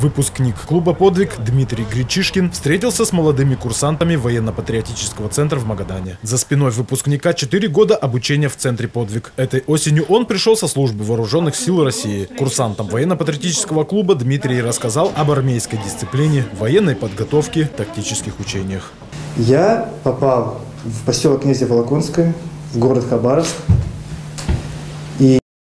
Выпускник клуба «Подвиг» Дмитрий Гречишкин встретился с молодыми курсантами военно-патриотического центра в Магадане. За спиной выпускника 4 года обучения в центре «Подвиг». Этой осенью он пришел со службы вооруженных сил России. Курсантам военно-патриотического клуба Дмитрий рассказал об армейской дисциплине, военной подготовке, тактических учениях. Я попал в поселок Князево-Волоконское, в город Хабаровск,